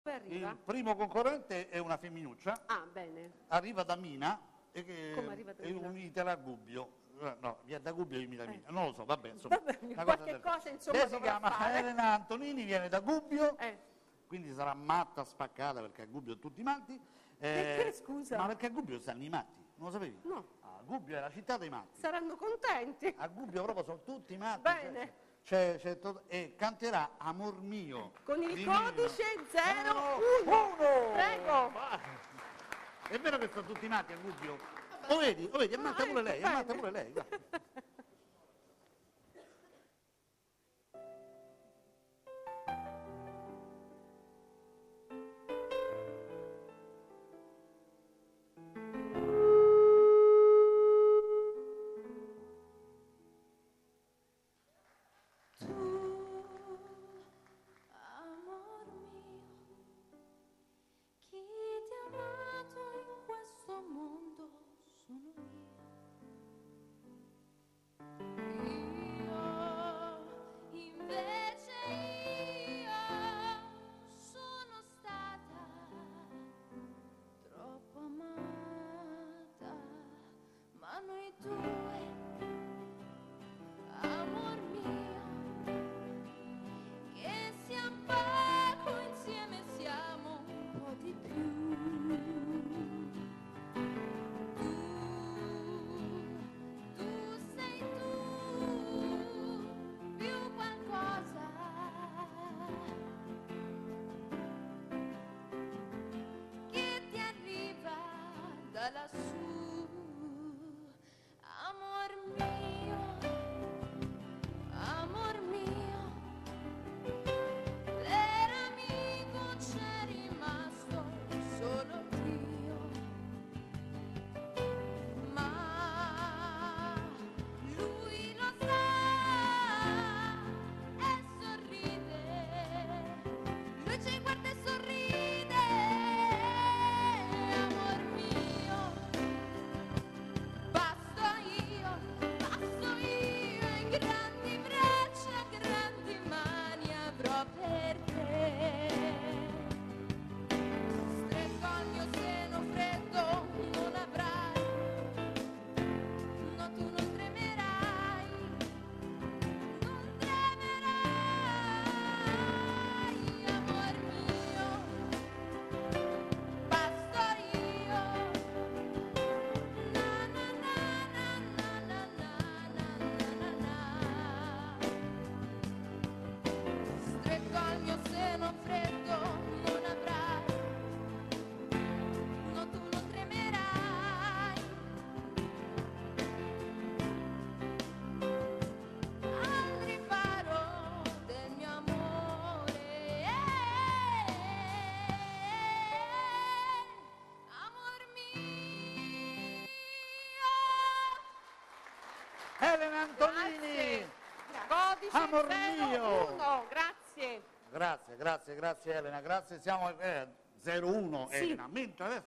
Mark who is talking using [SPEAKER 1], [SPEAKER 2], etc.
[SPEAKER 1] Arriva?
[SPEAKER 2] Il primo concorrente è una femminuccia.
[SPEAKER 1] Ah, bene.
[SPEAKER 2] Arriva da Mina e
[SPEAKER 1] Come arriva da Mina?
[SPEAKER 2] unitela a Gubbio. No, via da Gubbio e Mina Mina. Non lo so, vabbè, insomma.
[SPEAKER 1] Vabbè,
[SPEAKER 2] una
[SPEAKER 1] qualche cosa, insomma,
[SPEAKER 2] lei si
[SPEAKER 1] dovrà
[SPEAKER 2] chiama
[SPEAKER 1] fare.
[SPEAKER 2] Elena Antonini, viene da Gubbio,
[SPEAKER 1] Eh.
[SPEAKER 2] quindi sarà matta, spaccata, perché a Gubbio tutti matti.
[SPEAKER 1] Perché, scusa?
[SPEAKER 2] Ma perché a Gubbio stanno i matti, non lo sapevi?
[SPEAKER 1] No.
[SPEAKER 2] Ah, Gubbio è la città dei matti.
[SPEAKER 1] Saranno contenti.
[SPEAKER 2] A Gubbio proprio sono tutti matti.
[SPEAKER 1] Bene.
[SPEAKER 2] E canterà Amor mio.
[SPEAKER 1] Con il
[SPEAKER 2] di
[SPEAKER 1] codice
[SPEAKER 2] Nino.
[SPEAKER 1] 01.
[SPEAKER 2] Uno!
[SPEAKER 1] Prego.
[SPEAKER 2] È vero che sono tutti matti a Gubbio? Lo vedi? Ammazza pure lei,
[SPEAKER 1] bene.
[SPEAKER 2] ammazza pure lei. Guarda.
[SPEAKER 3] Amor mio, chi ti ha amato in questo mondo sono io. Invece io sono stata troppo amata, ma noi due, amor mio, che siamo poco insieme siamo un po' di più. Tu sei tu, più qualcosa che ti arriva da lassù. Amor mio, amor mio, l'amico c'è rimasto solo Dio, ma lui lo sa e sorride, lui ci guarda e sorride. Amor mio, basto io e grandi braccia, grandi mani avrò per te. Stretto al mio seno freddo non avrai, no tu non tremerai, non tremerai. Amor mio, basto io. Na na na na na na na na na. Stretto al mio seno freddo non avrai, no tu non tremerai. Al riparo del mio amore, amor mio.
[SPEAKER 2] Elena Antonini!
[SPEAKER 1] Codice
[SPEAKER 2] Amor mio.
[SPEAKER 1] 01. Grazie.
[SPEAKER 2] Grazie Elena, grazie. Siamo 01
[SPEAKER 1] Sì.
[SPEAKER 2] Elena, mentre adesso